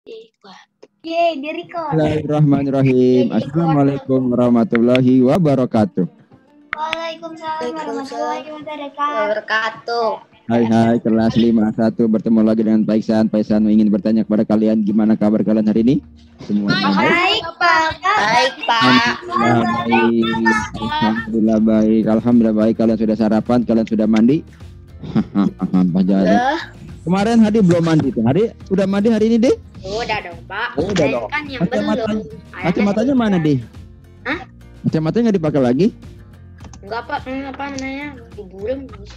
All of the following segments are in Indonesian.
Yeay, di record. Bismillahirrahmanirrahim. Assalamualaikum warahmatullahi wabarakatuh. Waalaikumsalam warahmatullahi wabarakatuh. Hai kelas 51 bertemu lagi dengan Pak Iksan. Pak Iksan ingin bertanya kepada kalian gimana kabar kalian hari ini? Semua Baik, Pak. Baik, Pak. Alhamdulillah baik. Alhamdulillah baik. Kalian sudah sarapan? Kalian sudah mandi? Pak Jari. Kemarin Hadi belum mandi tuh. Hadi udah mandi hari ini, deh? Udah dong, Pak. Udah dong. Kan yang belum. Kacamatanya mana, deh? Hah? Kacamatanya nggak dipakai lagi? Enggak, Pak. Apa namanya? Buram gitu.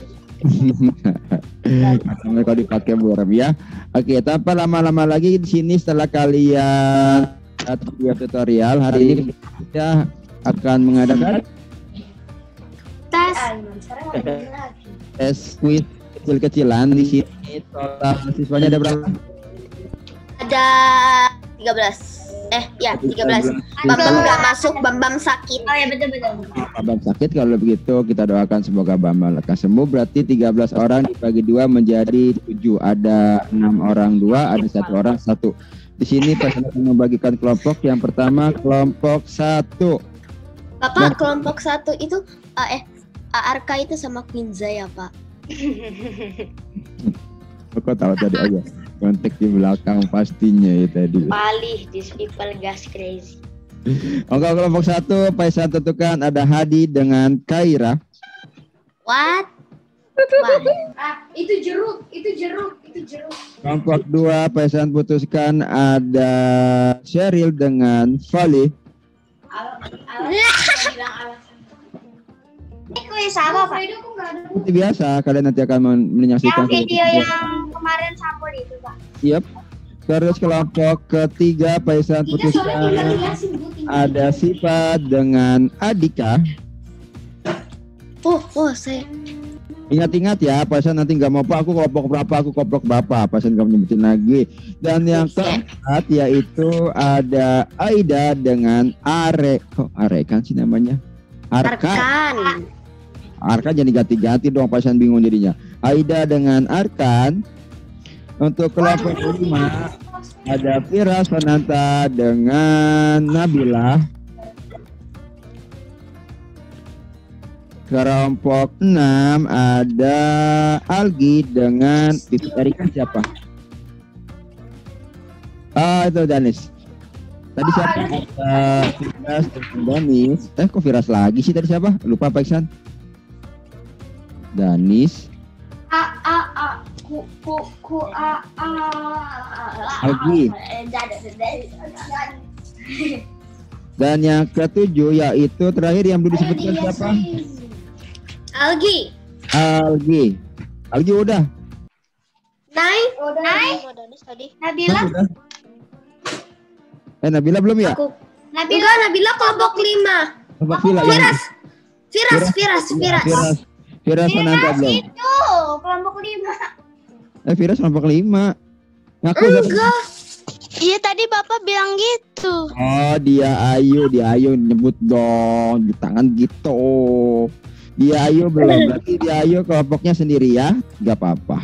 Makanya kalau dipakai buram ya. Oke, tanpa lama-lama lagi di sini setelah kalian video tutorial hari ini kita akan mengadakan tes quiz kecil-kecilan. Di sini total siswanya ada berapa? Ada 13. 13. Bambang nggak masuk, Bambang sakit. Oh ya, betul. Bambang sakit, kalau begitu kita doakan semoga Bambang lekas sembuh. Berarti 13 orang dibagi 2 menjadi 7. Ada 6 orang 2, ada 1 orang 1. Di sini Pak akan membagikan kelompok. Yang pertama kelompok 1. Bapak, kelompok 1 itu Arka itu sama Quinza ya, Pak? Kok tahu tadi aja kontak di belakang pastinya ya tadi. Palih, these people gas crazy. Oke, kelompok 1 Pak Iksan tentukan ada Hadi dengan Kaira. What? Itu jeruk. Kelompok 2 Pak Iksan putuskan ada Sheryl dengan Fali. Ini kuis apa, Pak? Seperti biasa kalian nanti akan menyaksikan Yang video yang kemarin sampul itu, Pak. Siap. Terus kelompok ketiga Pak Iksan putuskan ada Sifat dengan Adika. Saya Ingat-ingat ya, Pak Iksan nanti nggak mau Pak, aku kelompok berapa, Pak Iksan nggak menyebutin lagi. Dan yang keempat yaitu ada Aida dengan Kok Are kan sih namanya? Arkan jadi ganti-ganti dong, Pak Iksan bingung jadinya. Aida dengan Arkan. Untuk kelompok 5 ada Fira Sananta dengan Nabila. Kelompok 6 ada Algi dengan Erika siapa? Itu Danis. Tadi siapa? Firas dengan Danis. Kok Firas lagi sih tadi siapa? Lupa Pak Iksan. Danis. Algi. Dan yang ketujuh yaitu terakhir yang belum disebutkan siapa? Algi udah. Nabila. Nabila belum ya? Nabila kelompok 5. Kelompok Vila ya. Firas Sananta belum. Itu kelompok 5. Firas kelompok 5. Ngaku enggak. Iya tadi Bapak bilang gitu. Oh, dia Ayu nyebut dong di tangan gitu. Dia Ayu belum. Berarti dia Ayu kelompoknya sendiri ya. Gak apa-apa.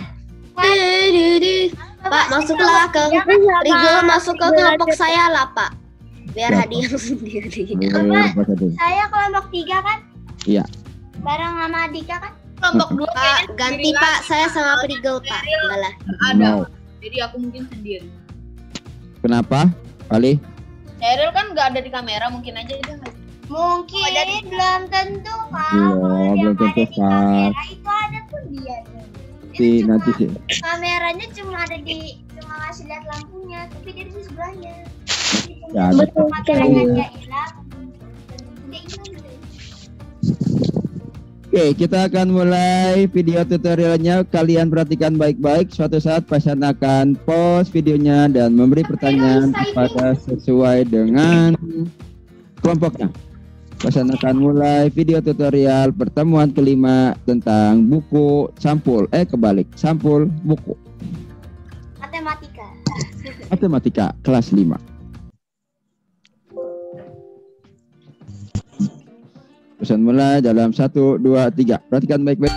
Pak, masuklah ke Rigel, masuk ke kelompok saya lah, Pak. Biar hadiah sendiri. Saya kelompok 3 kan? Iya. Bareng sama Adika kan? Kelompok 2 Pak, ganti Pak, saya sama Rigel, Pak. Enggak lah. Ada. Jadi aku mungkin sendiri. Kenapa? Kali? Sheryl kan nggak ada di kamera, mungkin aja dia nggak. Mungkin belum tentu, Pak. Belum tentu, Pak. Kamera itu ada tuh dia. Nanti sih. Kameranya cuma ngasih lihat lampunya, tapi dia di sebelahnya. Ya, betul. Kameranya hilang. Oke, kita akan mulai video tutorialnya. Kalian perhatikan baik-baik. Suatu saat Pak Iksan akan post videonya dan memberi pertanyaan kepada sesuai dengan kelompoknya. Pak Iksan akan mulai video tutorial pertemuan kelima tentang buku sampul. Sampul buku. Matematika kelas 5. Pesan mulai dalam 1, 2, 3. Perhatikan baik-baik.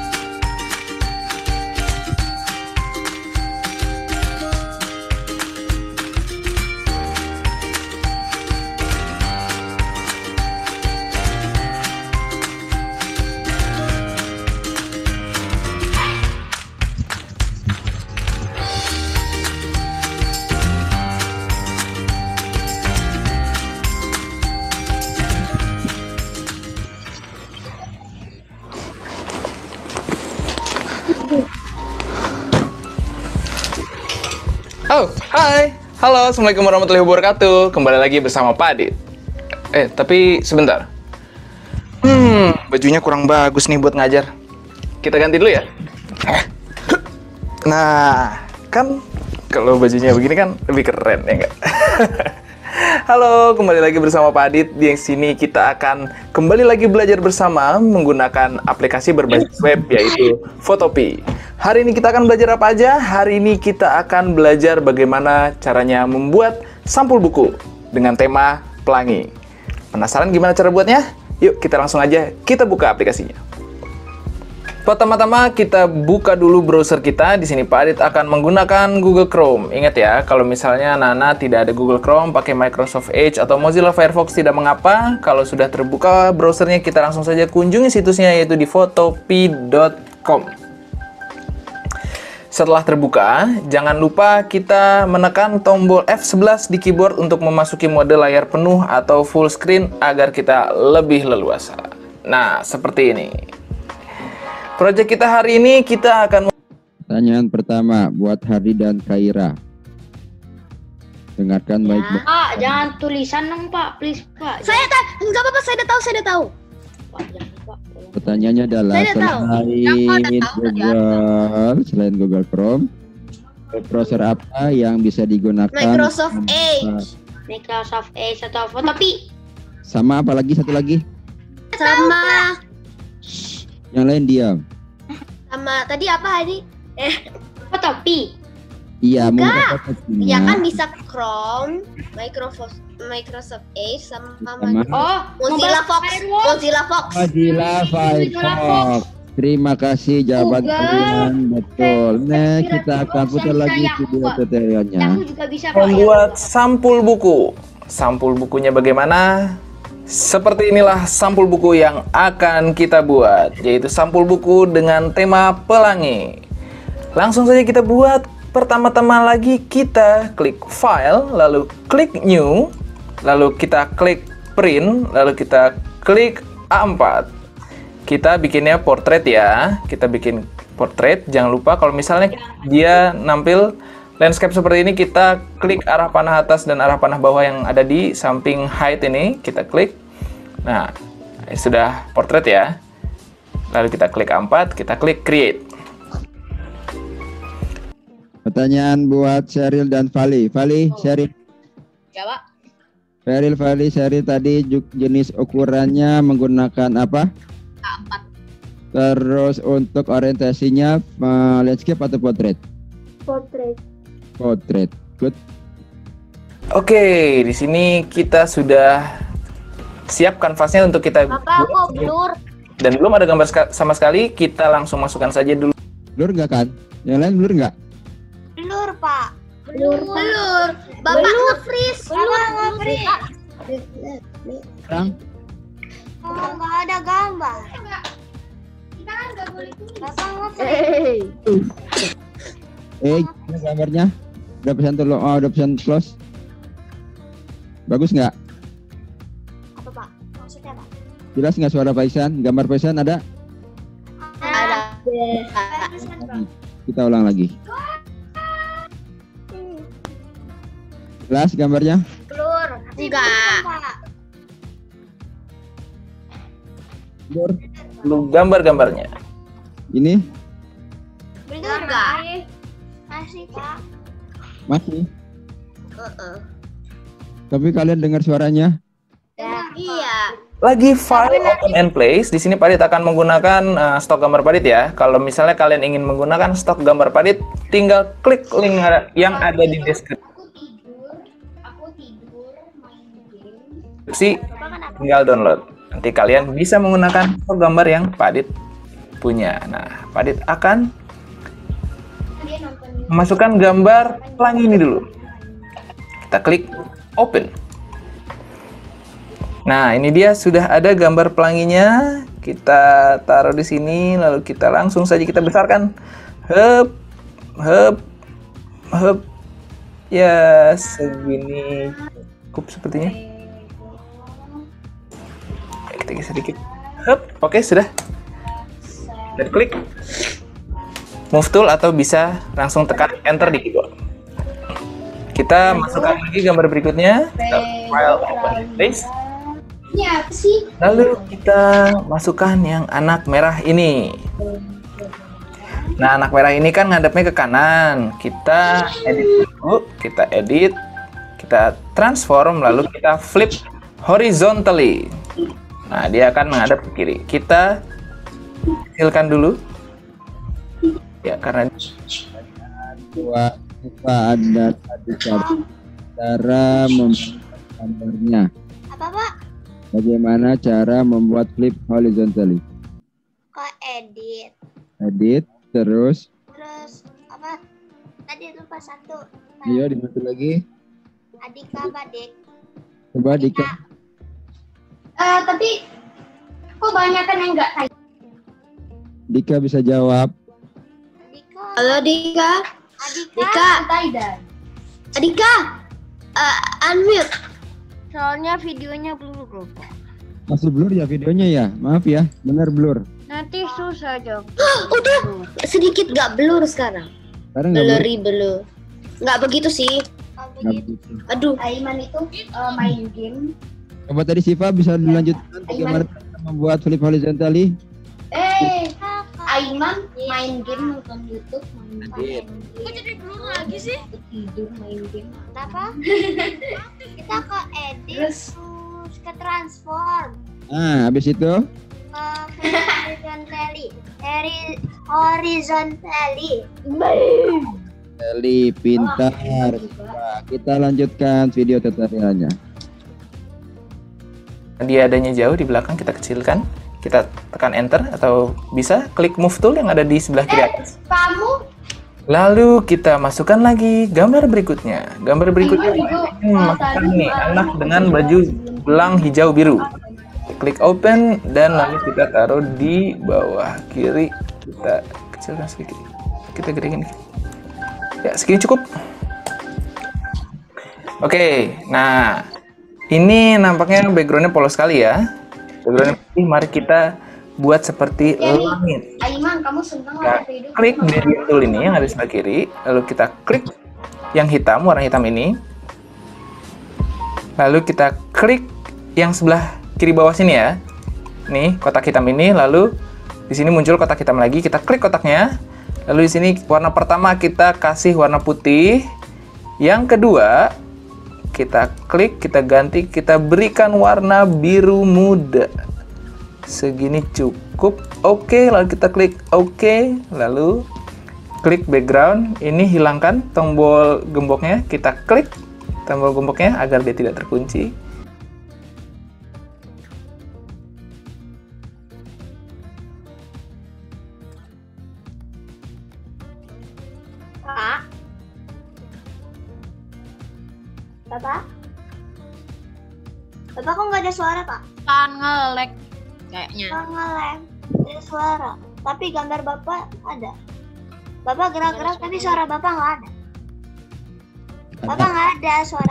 Hai, halo, assalamualaikum warahmatullahi wabarakatuh. Kembali lagi bersama Pak Adit. Tapi sebentar. Bajunya kurang bagus nih buat ngajar. Kita ganti dulu ya. Nah, kan kalau bajunya begini kan lebih keren ya nggak? Halo, kembali lagi bersama Pak Adit. Di sini kita akan kembali lagi belajar bersama menggunakan aplikasi berbasis web yaitu Photopea. Hari ini kita akan belajar apa aja? Hari ini kita akan belajar bagaimana caranya membuat sampul buku dengan tema pelangi. Penasaran gimana cara buatnya? Yuk kita langsung aja kita buka aplikasinya. Pertama-tama kita buka dulu browser kita. Di sini Pak Adit akan menggunakan Google Chrome. Ingat ya, kalau misalnya anak-anak tidak ada Google Chrome, pakai Microsoft Edge atau Mozilla Firefox tidak mengapa. Kalau sudah terbuka browsernya, kita langsung saja kunjungi situsnya yaitu di photopea.com. Setelah terbuka, jangan lupa kita menekan tombol F11 di keyboard untuk memasuki mode layar penuh atau full screen agar kita lebih leluasa. Nah, seperti ini. Proyek kita hari ini kita akan... Pertanyaan pertama buat Hardy dan Kaira. Dengarkan baik-baik. Pak, jangan tulisan dong Pak, please Pak. Saya tahu, nggak apa-apa, saya udah tahu. Pak, jangan Pak. Pertanyaannya adalah selain Google Chrome, browser apa yang bisa digunakan? Microsoft Edge atau Photopea. Sama apa lagi satu lagi? Sama Yang lain diam. sama tadi apa Hadi? Photopea. Iya, Enggak. mungkin Ya kan bisa Chrome, Microsoft Edge sama Mozilla Fox. Mozilla Firefox. Terima kasih jawaban kalian, betul. Nah, kita akan putar lagi video tutorialnya. Aku juga bisa membuat sampul buku. Sampul bukunya bagaimana? Seperti inilah sampul buku yang akan kita buat, yaitu sampul buku dengan tema pelangi. Langsung saja kita buat. Pertama-tama lagi kita klik File, lalu klik New, lalu kita klik Print, lalu kita klik A4. Kita bikinnya portrait ya. Kita bikin portrait. Jangan lupa kalau misalnya dia nampil landscape seperti ini, kita klik arah panah atas dan arah panah bawah yang ada di samping height ini. Kita klik. Nah, sudah portrait ya. Lalu kita klik A4, kita klik Create. Pertanyaan buat Sheryl dan Fali. Sheryl. Ya, Pak. Sheryl tadi jenis ukurannya menggunakan apa? A4. Terus untuk orientasinya landscape atau portrait? Portrait. Good. Oke, di sini kita sudah siap kanvasnya untuk kita Bapak, aku blur. dan belum ada gambar sama sekali. Kita langsung masukkan saja dulu. Blur nggak kan? Yang lain blur nggak? Blur, Pak. Blur. Bapak nge-freeze. Sekarang? Oh, nggak ada gambar. Kita kan nggak boleh tulis. Bapak Gimana gambarnya? Udah pesan close? Bagus nggak? Apa, Pak? Maksudnya apa? Jelas nggak suara Paisan? Gambar Paisan ada? Ada. Kita ulang lagi. Jelas gambarnya? Blur. Enggak. Blur. Belum gambar-gambarnya. Ini? Blur nggak? Masih, Pak. Masih. Tapi kalian dengar suaranya? Iya. Lagi file open and place. Di sini Pak Adit akan menggunakan stok gambar Pak Adit ya. Kalau misalnya kalian ingin menggunakan stok gambar Pak Adit, tinggal klik link yang ada di deskripsi. Tinggal download. Nanti kalian bisa menggunakan stok gambar yang Pak Adit punya. Nah, Pak Adit akan memasukkan gambar pelangi ini dulu. Kita klik open. Nah, ini dia sudah ada gambar pelanginya. Kita taruh di sini, lalu kita langsung saja kita besarkan. Ya, segini cukup sepertinya. Kita geser sedikit. Oke, sudah. Dan klik move tool atau bisa langsung tekan enter di keyboard. Kita masukkan lagi gambar berikutnya. Kita file open place. Ini apa sih? Lalu kita masukkan yang anak merah ini. Nah, anak merah ini kan ngadepnya ke kanan. Kita edit dulu, kita edit, kita transform, lalu kita flip horizontally. Nah, dia akan menghadap ke kiri. Kita kecilkan dulu. Ya, karena buat ada tadi cara membuat gambarnya. Apa, Pak? Bagaimana cara membuat flip horizontally? Kok edit. Edit, terus. Terus apa? Tadi lupa satu. Ayo dibantu lagi. Adika, Badik. Coba Dika. Tapi kok banyak kan yang enggak tahu? Dika bisa jawab. Adika. Halo Dika. Adika. Adika. Unmute. Soalnya videonya blur. Masih blur ya videonya ya? Maaf ya, benar blur. Nanti susah dong. Udah sedikit gak blur sekarang. Sekarang nggak blur. Blur. Nggak begitu sih. Nggak begitu. Aduh. Aiman itu main game. Coba tadi Siva bisa dilanjutkan bagaimana cara membuat flip horizontally? Aiman main game nonton YouTube, main game. Kok jadi blur lagi sih? Tidur main game. Kenapa? Kita ke edit terus ke transform Nah, habis itu ke horizontally. Eli pintar. Nah, kita lanjutkan video tutorialnya. dia adanya jauh di belakang, kita kecilkan. Kita tekan enter atau bisa klik move tool yang ada di sebelah kiri atas. Kamu Lalu kita masukkan lagi gambar berikutnya. Gambar berikutnya masukkan nih anak dengan baju belang hijau biru. Klik open dan lalu kita taruh di bawah kiri. Kita kecilkan sedikit. Kita gedein. Ya, segini cukup. Oke, nah ini nampaknya backgroundnya polos sekali ya. Backgroundnya putih. Mari kita buat seperti langit. Aiman, kamu senang Kita lah hidup. klik media tool ini yang ada di sebelah kiri, lalu kita klik yang hitam, warna hitam ini. Lalu kita klik yang sebelah kiri bawah sini ya. Nih, kotak hitam ini, lalu di sini muncul kotak hitam lagi, kita klik kotaknya. Lalu di sini warna pertama kita kasih warna putih. Yang kedua, kita klik, kita ganti, kita berikan warna biru muda. Segini cukup. Oke, lalu kita klik oke, lalu klik background. Ini hilangkan tombol gemboknya, kita klik tombol gemboknya agar dia tidak terkunci. Pak. Bapak? Bapak kok nggak ada suara, Pak? Kan nge-lag kayaknya. Ngelem, ada suara. Tapi gambar Bapak ada. Bapak gerak-gerak tapi suara Bapak nggak ada. Bapak nggak ada suara.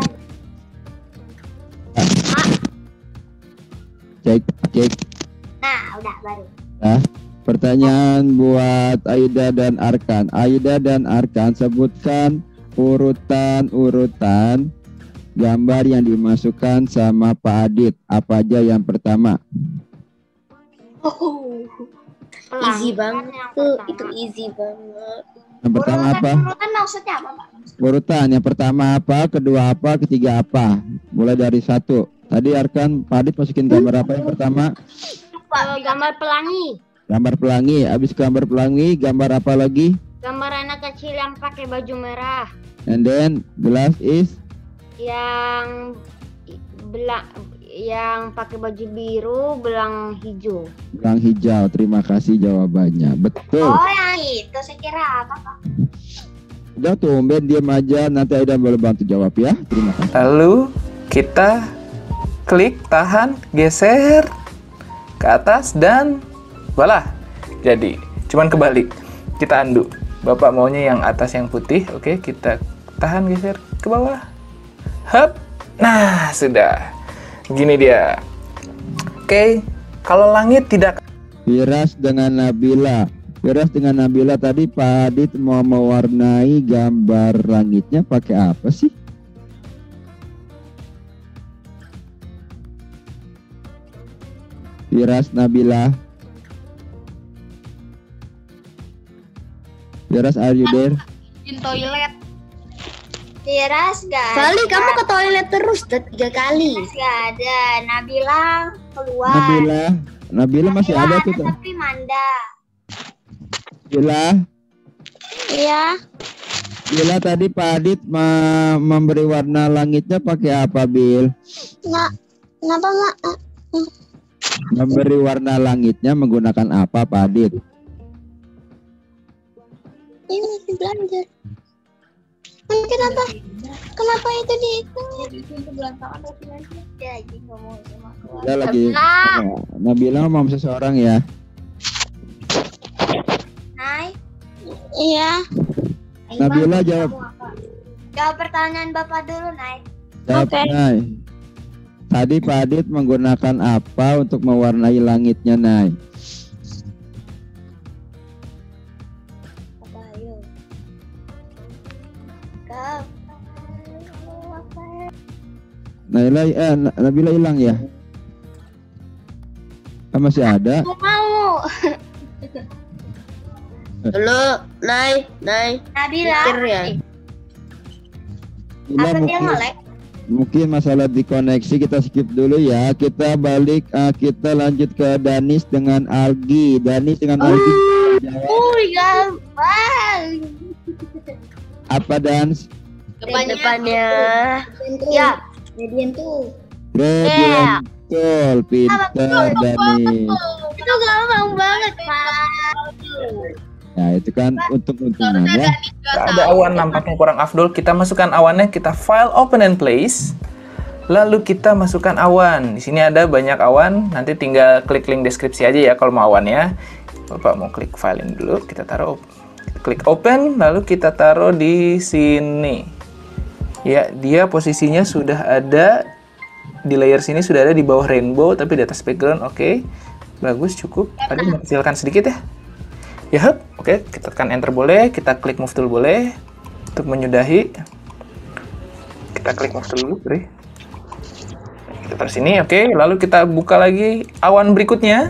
Cek. Nah, udah baru. Ya. Pertanyaan buat Aida dan Arkan. Aida dan Arkan, sebutkan urutan-urutan gambar yang dimasukkan sama Pak Adit. Apa aja yang pertama? Easy banget tuh, itu easy banget. Yang pertama apa? Urutan maksudnya apa, Pak? Urutan. Yang pertama apa? Kedua apa? Ketiga apa? Mulai dari satu. Tadi Arkan, Pak Adit masukin gambar apa yang pertama? Gambar pelangi. Gambar pelangi. Habis gambar pelangi, gambar apa lagi? Gambar anak kecil yang pakai baju merah. And then the last is Yang pakai baju biru, belang hijau. belang hijau. Terima kasih jawabannya. Betul. Oh, yang itu saya kira apa, Pak? Udah tumben diam aja. Nanti Aida boleh bantu jawab ya. Terima kasih. Lalu kita klik, tahan, geser ke atas dan voila. Jadi, cuman kebalik. Kita undo. Bapak maunya yang atas yang putih. Oke, kita tahan, geser ke bawah. Hup. Nah, sudah. Gini dia. Oke, kalau langit tidak Firas dengan Nabila. Firas dengan Nabila tadi Pak Adit mau mewarnai gambar langitnya pakai apa sih? Firas, Nabila. Firas, are you there? Di toilet. Firas gak ada. Kali kamu ke toilet terus 3 kali. Gak ada. Nabila keluar. Nabila masih ada tuh. Tapi Manda. Nabila. Iya. Bila tadi Pak Adit memberi warna langitnya pakai apa, Bil? Kenapa Mak? Memberi warna langitnya menggunakan apa, Pak Adit? Ini masih belajar. Kenapa itu dihitung? Dia lagi. Nabila mau seseorang ya. Hai. Iya. Nabila jawab. Jawab pertanyaan Bapak dulu, Nay. Jawab, Nay. Tadi Pak Adit menggunakan apa untuk mewarnai langitnya, Nay? Nabila hilang ya? Masih ada? Aku mau. Halo, Nay. Nabila. Ya. Apa dia nge-lag? Mungkin masalah di koneksi, kita skip dulu ya. Kita balik, kita lanjut ke Danis dengan Algi. Danis dengan Algi. Gampang. Apa Dans? Depannya. Ya. Gradient tuh. Gradient. Betul, pintar Danis. Itu gampang banget, Pak. Ya itu kan untung-untungan ya. Gak ada awan, nampaknya kurang afdol. Kita masukkan awannya, kita file open and place. Lalu kita masukkan awan. Di sini ada banyak awan. Nanti tinggal klik link deskripsi aja ya kalau mau awannya. Bapak mau klik filing dulu, kita taruh, klik open, lalu kita taruh di sini. Ya, dia posisinya sudah ada di layer sini, sudah ada di bawah rainbow, tapi di atas background. Oke, bagus, cukup. Tadi mengecilkan sedikit ya. Ya, oke, kita tekan enter boleh, kita klik move tool boleh untuk menyudahi. Kita klik move tool dulu, Bri. Kita taruh sini, oke. Lalu kita buka lagi awan berikutnya.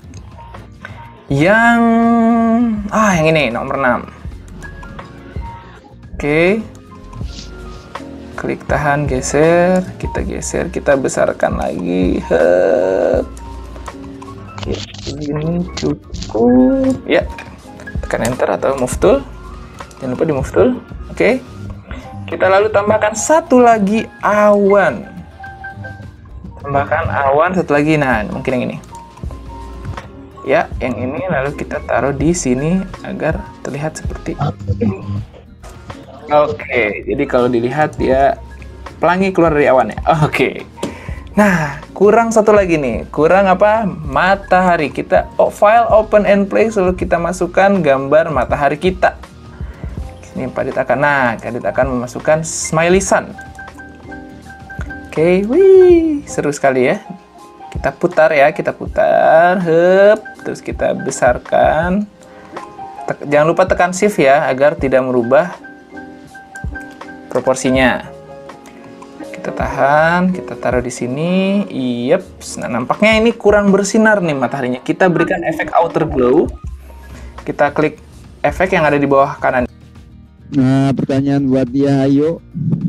Yang ini nomor 6. Oke. Klik tahan, geser, kita besarkan lagi. Ini cukup ya, tekan enter atau move tool, jangan lupa di move tool. Oke, kita lalu tambahkan satu lagi awan, satu lagi. Nah, mungkin yang ini ya, yang ini. Lalu kita taruh di sini agar terlihat seperti ini. Oke, jadi kalau dilihat dia pelangi keluar dari awannya. Oke. Nah, kurang satu lagi nih. Kurang apa? Matahari. Kita file open and place, lalu kita masukkan gambar matahari kita. Ini Pak Adit akan. Nah, Pak Adit akan memasukkan smiley sun. Oke, wih, seru sekali ya. Kita putar ya, terus kita besarkan. Jangan lupa tekan shift ya, agar tidak merubah proporsinya. Kita tahan, kita taruh di sini. Nah, nampaknya ini kurang bersinar nih mataharinya. Kita berikan efek outer glow. Kita klik efek yang ada di bawah kanan. Nah, pertanyaan buat dia, ayo.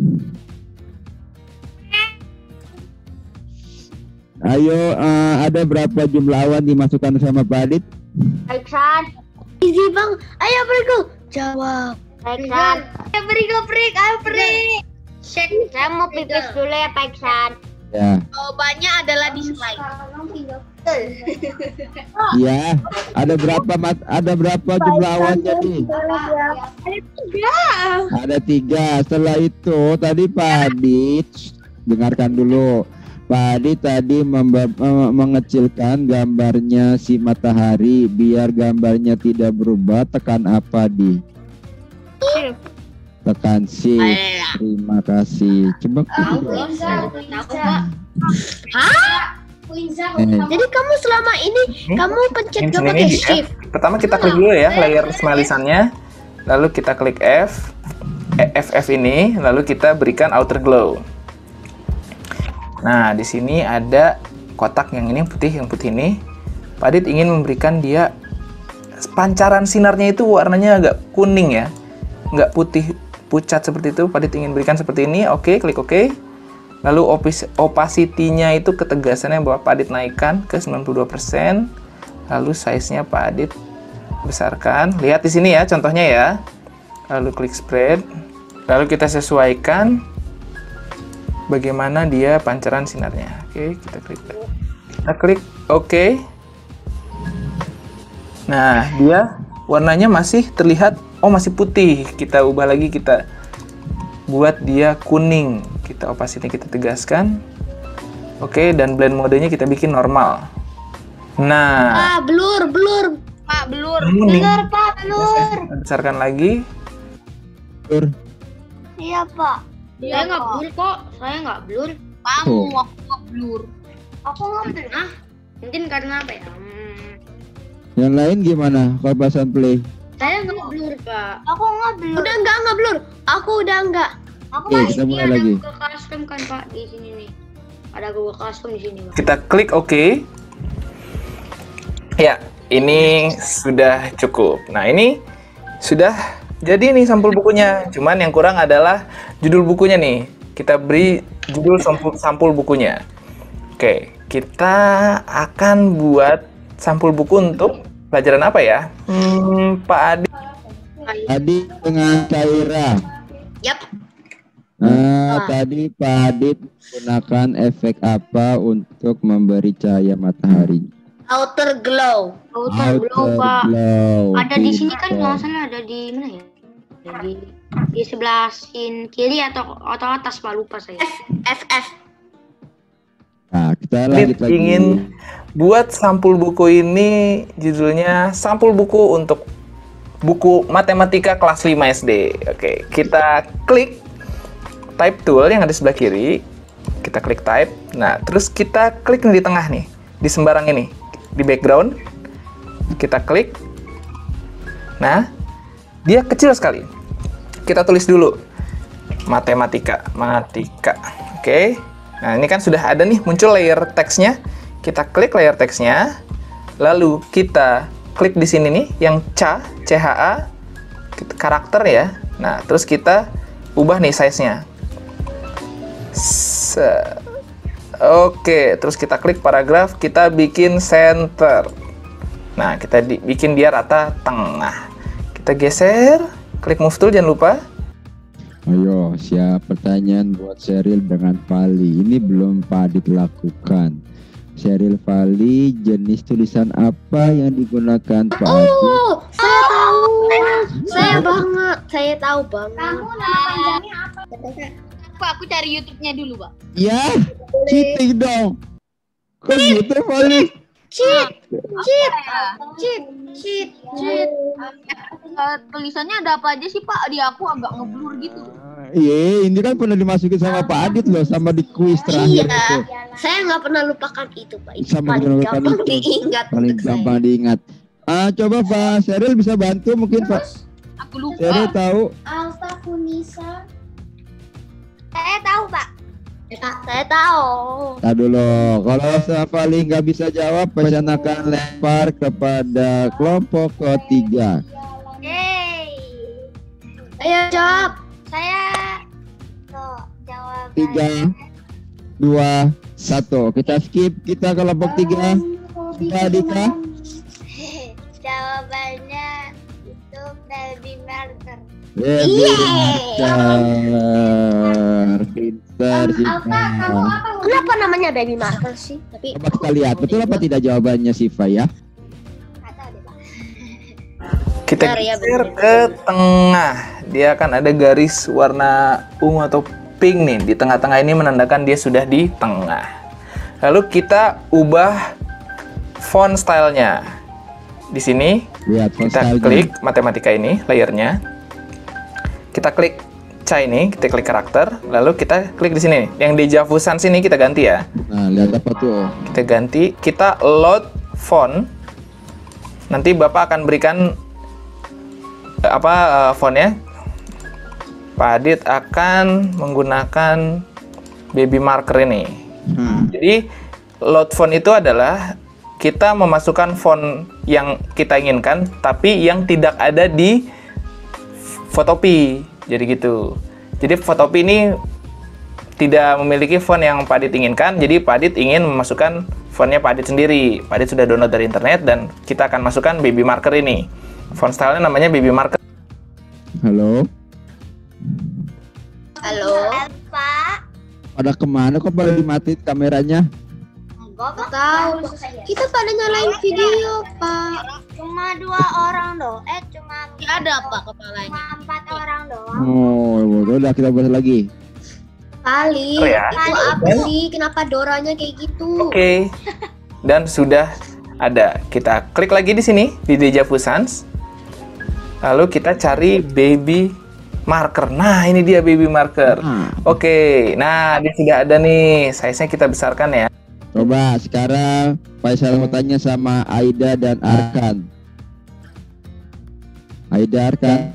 Ada berapa jumlah awan dimasukkan sama Pak Adit? Baiksan. Easy bang, ayo beriku. Jawab. Baiksan. Ayo Prik. Saya mau pipis dulu ya, Pak Iksan. Ya. Jawabannya adalah di slide. Ya. Ada berapa jumlah awannya nih? Ada 3. Setelah itu tadi Pak Adit, dengarkan dulu. Pak Adit tadi mengecilkan gambarnya si matahari biar gambarnya tidak berubah. Tekan apa di? Tekan shift. Terima kasih. Coba. Jadi kamu selama ini kamu pencet gak pakai shift. Pertama kita klik dulu ya layer smiley sun-nya. Lalu kita klik FF ini, lalu kita berikan outer glow. Nah, di sini ada kotak yang ini yang putih ini. Pak Adit ingin memberikan dia pancaran sinarnya itu warnanya agak kuning ya, nggak putih pucat seperti itu. Pak Adit ingin berikan seperti ini. Oke, klik oke. Lalu opacity-nya itu ketegasannya bahwa Pak Adit naikkan ke 92%. Lalu size-nya Pak Adit besarkan. Lihat di sini ya contohnya ya. Lalu klik spread. Lalu kita sesuaikan bagaimana dia pancaran sinarnya. Oke, kita klik oke. Nah, dia warnanya masih terlihat masih putih. Kita ubah lagi, kita buat dia kuning. Kita opacity kita tegaskan. Oke, dan blend modenya kita bikin normal. Nah, blur. Pak, blur. Pak, blur. Besarkan lagi. Blur. Iya, Pak. Saya nggak blur kok. Saya nggak blur. Kamu, aku nggak blur. Aku nggak blur. Mungkin karena apa ya? Yang lain gimana kalau bahasan play? Saya nggak blur, Pak. Aku nggak blur. Udah enggak blur. Aku udah enggak. Aku Oke, kita mulai lagi. Ada Google Custom kan, Pak, di sini nih. Ada Google Custom di sini, Pak. Kita klik oke. Ya, ini sudah cukup. Nah, ini sudah jadi nih sampul bukunya. Cuman yang kurang adalah judul bukunya nih. Kita beri judul sampul bukunya. Oke, kita akan buat sampul buku untuk pelajaran apa ya? Pak Adit. Adit dengan Kaira. Yap. Tadi Pak Adit menggunakan efek apa untuk memberi cahaya matahari? Outer glow. Outer glow, Pak. Glow. Ada di sini kan nggak salah, ada di mana ya? Di sebelah kiri atau atas, Pak, lupa saya. FF. Nah, kita Adit lanjut lagi. ingin buat sampul buku ini judulnya sampul buku untuk buku matematika kelas 5 SD. Oke, kita klik type tool yang ada di sebelah kiri. Kita klik type. Nah, terus kita klik di tengah nih, di sembarang ini, di background. Kita klik. Nah, dia kecil sekali. Kita tulis dulu matematika. Oke. Nah, ini kan sudah ada nih muncul layer teksnya. Kita klik layer teksnya. Lalu kita klik di sini nih yang CHA karakter ya. Nah, terus kita ubah nih size-nya. Oke, terus kita klik paragraf, kita bikin center. Nah, kita bikin dia rata tengah. Kita geser, klik move tool jangan lupa. Ayo, siap pertanyaan buat Sheryl dengan Vali. Ini belum Pak Adit lakukan. Sheryl, Vali, jenis tulisan apa yang digunakan Pak Adit? Saya tahu. Saya tahu banget. Kamu nama panjangnya apa? Pak, aku cari YouTube-nya dulu, Pak. Ya, cheating dong. Kok gitu Vali? Cheat. Tulisannya ada apa aja sih, Pak? Di aku agak ngeblur gitu. Iya, ini kan pernah dimasukin sama Pak Adit loh, sama di kuis terakhir itu. Saya nggak pernah lupakan itu, Pak. Itu Sama paling lupakan gampang itu. diingat. Paling untuk gampang diingat. Coba Pak Sheryl bisa bantu mungkin Pak. Aku lupa. Sheryl tahu? Alta Kunisa. Saya tahu, Pak. Saya tahu. Nah dulu, kalau Vali nggak bisa jawab, pesan akan lempar kepada kelompok ketiga. Yeay. Ayo jawab. Saya tuh jawab. 3, 2, 1. Kita skip, kita kelompok 3. Mbak Dika. Jawabannya itu baby marker. Pintar Siva. Kenapa namanya baby marker sih? Tapi Coba kita lihat, betul apa tidak jawabannya Siva ya? Nggak tahu deh, Pak. Kita Benar ya, geser benar. ke tengah. Dia akan ada garis warna ungu atau pink nih. Di tengah-tengah ini menandakan dia sudah di tengah. Lalu kita ubah font stylenya. Di sini Lihat font kita style-nya. klik matematika ini, layernya. Kita klik ini, kita klik karakter. Lalu kita klik di sini. Yang di Java Sans ini kita ganti ya. Nah, lihat apa tuh? Kita ganti, kita load font. Nanti Bapak akan berikan fontnya. Pak Adit akan menggunakan baby marker ini. Jadi load font itu adalah kita memasukkan font yang kita inginkan, tapi yang tidak ada di Photopea. Jadi gitu. Jadi Photopea ini tidak memiliki font yang Pak Adit inginkan, jadi Pak Adit ingin memasukkan fontnya Pak Adit sendiri. Pak Adit sudah download dari internet dan kita akan masukkan Baby Marker ini. Font stylenya namanya Baby Marker. Halo. Halo. Pak. Pada kemana kok pada dimatiin kameranya? Enggak Tahu. Kita pada nyalain video, Pak. Cuma 2 orang doang. Cuma Ada Pak kepalanya. cuma 4 orang doang. Oh, udah kita bahas lagi. Kali. Oh ya? Itu apa sih? Kenapa Doranya kayak gitu? Oke. Dan sudah ada. Kita klik lagi di sini di Dejavu Sans. Lalu kita cari Baby Marker. Nah, ini dia Baby Marker. Oke. Nah, dia sudah ada nih. Size-nya kita besarkan ya. Coba sekarang Faisal mau tanya sama Aida dan Arkan. Aida, Arkan.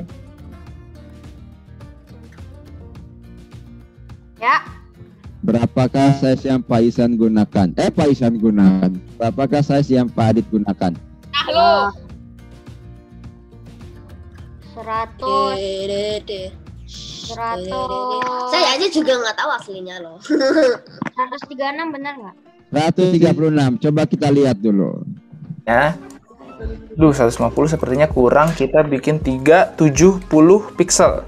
Ya. Berapakah size yang Pak Isan gunakan? Pak Isan gunakan. Berapakah size yang Pak Adit gunakan? Nah lo. 100. 100. Saya aja juga nggak tahu aslinya loh. 136 benar nggak? 136. Coba kita lihat dulu. Ya. 150 sepertinya kurang. Kita bikin 370 pixel.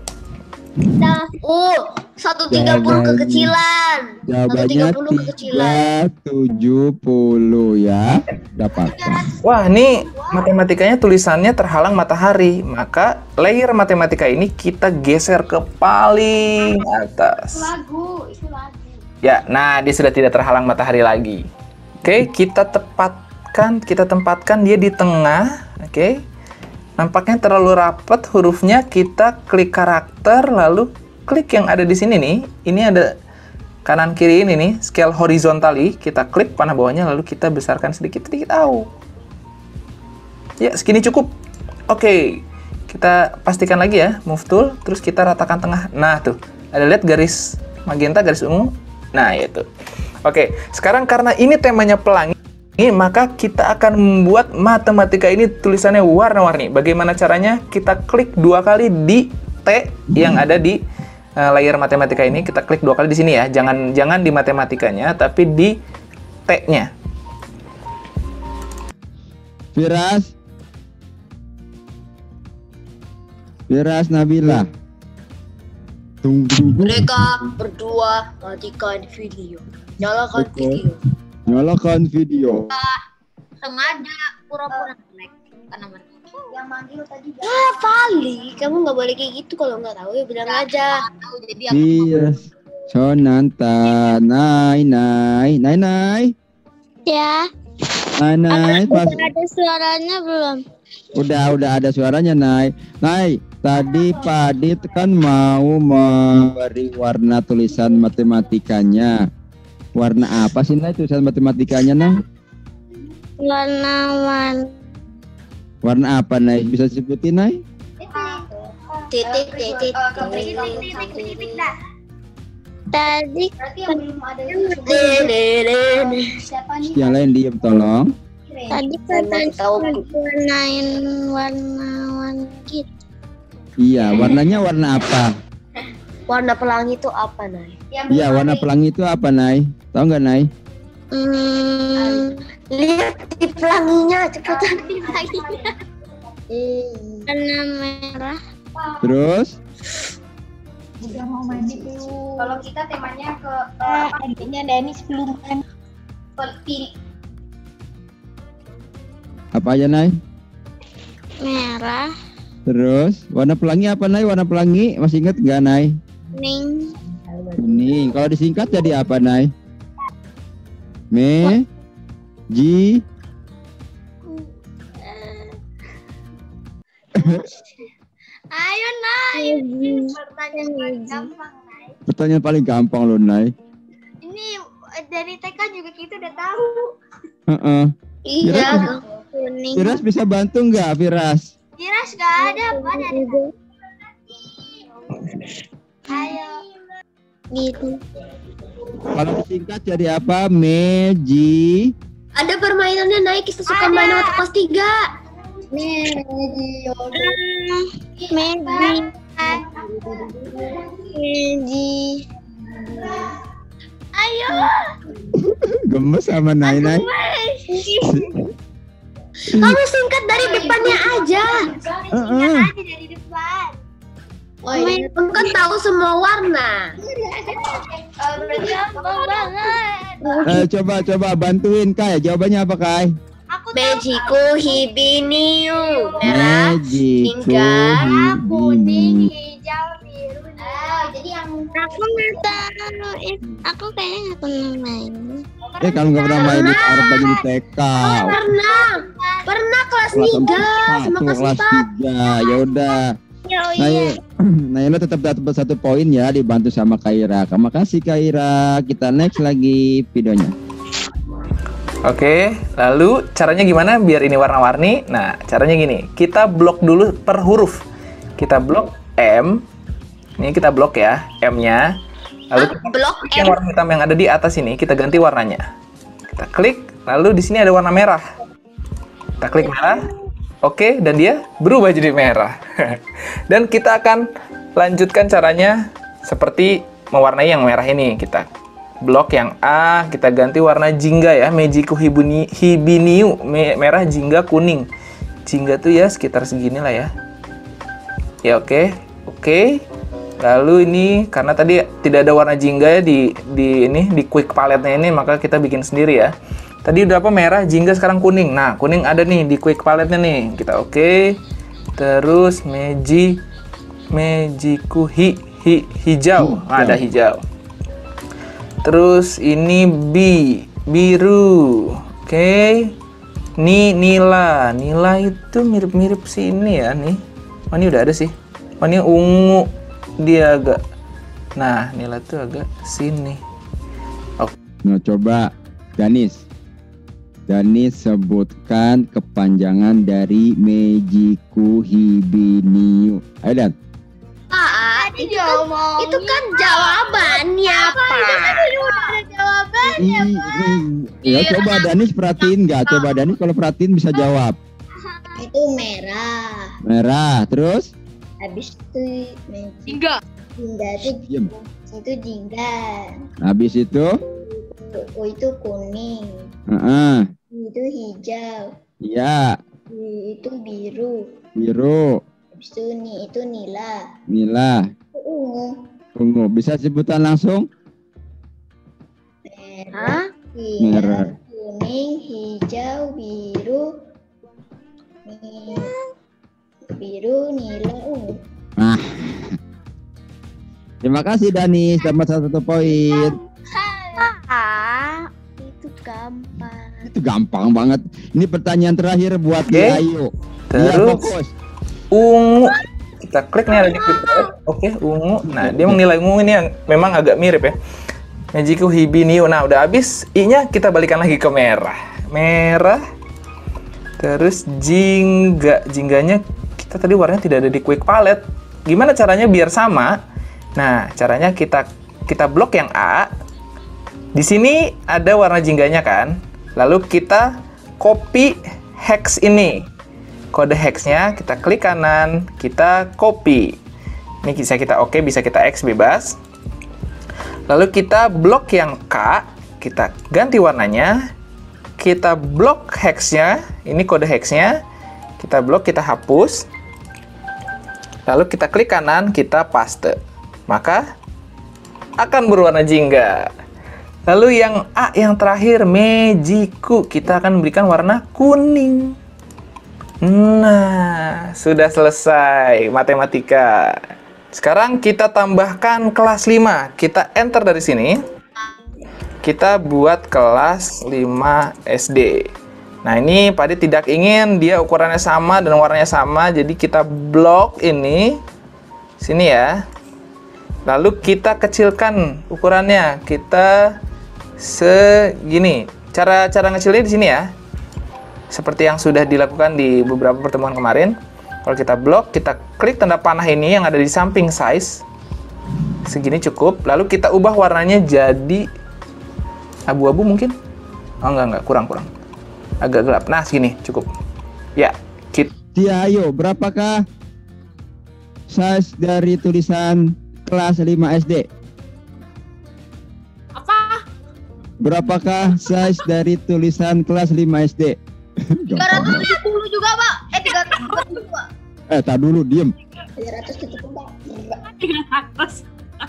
130 kekecilan. Jawabannya 130 kekecilan. 370 ya. Dapat. Wah, ini matematikanya tulisannya terhalang matahari. Maka layer matematika ini kita geser ke paling atas. Itu lagu. Ya, nah dia sudah tidak terhalang matahari lagi. Oke, kita tempatkan dia di tengah. Oke. Nampaknya terlalu rapat hurufnya, kita klik karakter, lalu klik yang ada di sini nih. Ini ada kanan kiri ini nih, scale horizontally. Kita klik panah bawahnya, lalu kita besarkan sedikit-sedikit. Ya, segini cukup. Oke, kita pastikan lagi ya, move tool, terus kita ratakan tengah. Nah tuh, ada lihat garis magenta, garis ungu. Nah itu. Oke, sekarang karena ini temanya pelangi, maka kita akan membuat matematika ini tulisannya warna-warni. Bagaimana caranya? Kita klik 2 kali di T yang ada di layar matematika ini. Kita klik 2 kali di sini ya. Jangan di matematikanya, tapi di T-nya. Firas Nabila. Mereka berdua matikan video. Nyalakan video. Nyalakan video. Sengaja pura-pura naik tanaman. Yang manggil tadi Vali, kamu nggak boleh kayak gitu kalau nggak tahu ya bilang aja. Jadi Firas. Sonanta. Nai. Ya. Nai. Ada suaranya belum? Udah ada suaranya, Nai. Tadi Pak Adit kan mau memberi warna tulisan matematikanya. Warna apa sih, Nai, tulisan matematikanya, Nai? Warna apa, Nai? Bisa sebutin, Nai? Titik. Tadi Berarti yang belum ada Yang lain diem, tolong. tadi katanya warnain warna-warna gitu. Iya, warnanya warna apa? warna pelangi itu apa, Nay? Iya, warna pelangi itu apa, Nai? Tahu nggak, Nai? Lihat di pelanginya, cepetan di pelanginya. Warna merah. Terus? Juga mau mandi dulu. Kalau kita temanya ke Intinya Denis belum kan. pilih. Apa aja, Nai? Merah, Terus, warna pelangi apa, Nai? Warna pelangi, masih ingat nggak, Nai? kuning, Kuning. Kalau disingkat jadi apa, Nai? Ayo naik. Pertanyaan paling gampang, naik. Pertanyaan paling gampang loh, Nai. Ini dari TK juga kita udah tahu. Heeh. Iya. Kuning. Firas bisa bantu nggak, Firas? Firas gak ada, apa dari tadi? Ayo. Gitu. Kalau disingkat jadi apa? Meji. Ada permainannya naik, kita suka main waktu kelas 3. Meji. Ayo. Gemes sama Nai-Nai. Kamu singkat dari depannya aja. Ada dari depan. Oh iya, kamu kan tahu semua warna. Berarti gampang banget. Coba bantuin Kai. Jawabannya apa Kai? Aku Mejiku hibiniu. Merah, Mejiku hingga kuning, hibini. hijau, biru. Jadi yang aku nggak tahu. Aku kayaknya nggak pernah main. Kalau nggak pernah main di Arba di TK. Pernah kelas Kelas 3 sama kelas kelas 4. 3. Ya udah. Naila tetap dapat 1 poin ya, dibantu sama Kaira. Terima kasih Kaira. Kita next lagi videonya. Oke, lalu caranya gimana biar ini warna-warni? Nah, caranya gini. Kita blok dulu per huruf. Kita blok M. Ini kita blok ya, M-nya. Lalu kita Blok yang warna hitam yang ada di atas ini, kita ganti warnanya. Kita klik, lalu di sini ada warna merah. Kita klik merah. Oke, dan dia berubah jadi merah. Dan kita akan lanjutkan caranya seperti mewarnai yang merah ini. Kita blok yang A, kita ganti warna jingga ya, Mejiku hibiniu, merah, jingga, kuning. Jingga tuh ya sekitar segini lah ya. Ya oke. Lalu ini karena tadi tidak ada warna jingga ya di quick palette-nya ini, maka kita bikin sendiri ya. Tadi udah apa, merah, jingga, sekarang kuning. Nah, kuning ada nih di quick palette-nya nih. Kita oke. Terus Mejiku hijau. Nah, ada hijau. Terus ini biru. Oke. Nila itu mirip-mirip si ini ya nih. Oh, ini udah ada sih. Oh, ini ungu. Dia agak. Nah, nila tuh agak sini. Oke. Nah, coba Danis sebutkan kepanjangan dari Mejiku hibiniu. Ayo Dan. Itu kan jawabannya, Pak. Ada jawabannya, Ya coba Danis perhatiin nggak? Coba Danis kalau perhatiin bisa jawab. Itu merah. Merah, terus? Habis itu Jingga. Diam. itu jingga. Habis itu? Itu kuning. Itu hijau. Iya. Itu biru. Biru. Habis itu nila. Nila. Ungu. Bisa sebutan langsung? Merah. Merah. Kuning, hijau, biru, nila, ungu. Nah. Terima kasih Danis, dapat 1 poin. Itu gampang. Itu gampang banget. Ini pertanyaan terakhir buat dia, ayo. Dia Terus fokus. ungu. Kita klik nih ada di quick palette. Oke, ungu. Nah, dia menilai ungu ini yang memang agak mirip ya. Mejiku hibiniu. Nah, udah habis. I-nya kita balikan lagi ke merah. Merah. Terus jingganya kita tadi warnanya tidak ada di quick palette. Gimana caranya biar sama? Nah, caranya kita blok yang A. Di sini ada warna jingganya kan? Lalu kita copy hex ini. Kode hexnya kita klik kanan, kita copy. Ini bisa kita oke, bisa kita X bebas. Lalu kita blok yang K, kita ganti warnanya. Kita blok hexnya, ini kode hexnya. Kita blok, kita hapus. Lalu kita klik kanan, kita paste. Maka akan berwarna jingga. Lalu yang A, yang terakhir, Mejiku, kita akan berikan warna kuning. Nah, sudah selesai matematika. Sekarang kita tambahkan kelas 5. Kita enter dari sini. Kita buat kelas 5 SD. Nah, ini Pak Ade tidak ingin dia ukurannya sama dan warnanya sama. Jadi kita blok ini. Sini ya. Lalu kita kecilkan ukurannya. Kita segini. Cara ngecilnya di sini ya. Seperti yang sudah dilakukan di beberapa pertemuan kemarin. Kalau kita blok, kita klik tanda panah ini yang ada di samping size. Segini cukup. Lalu kita ubah warnanya jadi Abu-abu mungkin? Oh enggak, kurang. Agak gelap. Nah, segini cukup. Ya, Tia, ayo, berapakah size dari tulisan kelas 5 SD? Apa? Berapakah size dari tulisan kelas 5 SD? 370 juga, Pak. 340 Pak. Tak dulu, diem. 370 Pak. 300.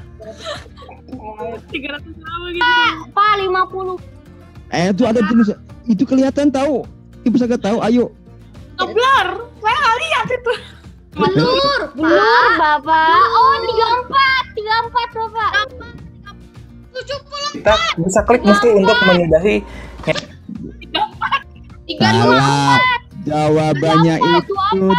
300 berapa gitu? Pak 50. Itu ada tulisan. Itu kelihatan tahu. Ibu saya tahu, ayo. Ngeblur. Saya nggak lihat itu. Blur, Blur, Bapak. Oh, 34 Bapak. 70. kita bisa klik mesti untuk menyudahi. Salah. Jawabannya itu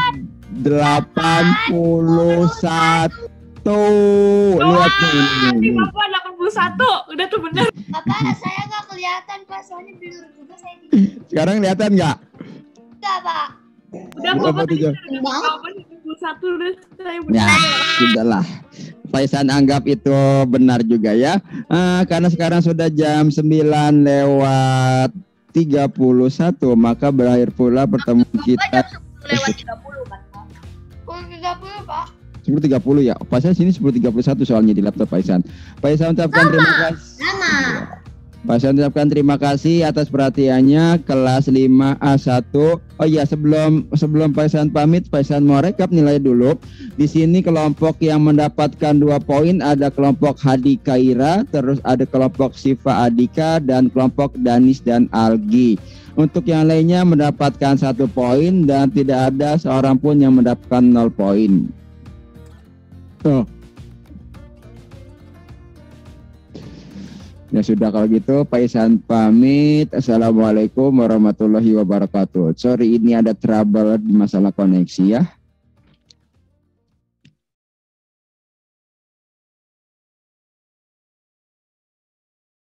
81. Lihat nih. Bapak 81. Udah tuh bener. Bapak, saya nggak kelihatan, Pak. Soalnya blur juga saya di. Sekarang kelihatan nggak? Enggak, Pak. Udah Berapa Bapak tuh, Jo? 81 udah saya bener. Ya, sudahlah. Faisan anggap itu benar juga ya. Karena sekarang sudah jam 9:31, maka berakhir pula pertemuan kita. 10:30 kan, Pak. 10.30, Pak. 10:30 ya. Faisan sini 10:31 soalnya di laptop Faisan. Faisan ucapkan terima kasih. Sama. Faisan ucapkan terima kasih atas perhatiannya kelas 5A1. Oh iya, sebelum Faisan pamit, Faisan mau rekap nilai dulu. Di sini kelompok yang mendapatkan 2 poin ada kelompok Hadi Kaira, terus ada kelompok Siva Adika dan kelompok Danis dan Algi. Untuk yang lainnya mendapatkan 1 poin dan tidak ada seorang pun yang mendapatkan 0 poin. Tuh. Ya sudah kalau gitu, Faisan pamit. Assalamualaikum warahmatullahi wabarakatuh. Sorry ini ada trouble di masalah koneksi ya.